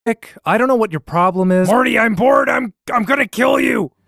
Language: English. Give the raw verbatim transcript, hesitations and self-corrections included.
I don't know what your problem is. Morty, I'm bored. I'm I'm gonna kill you.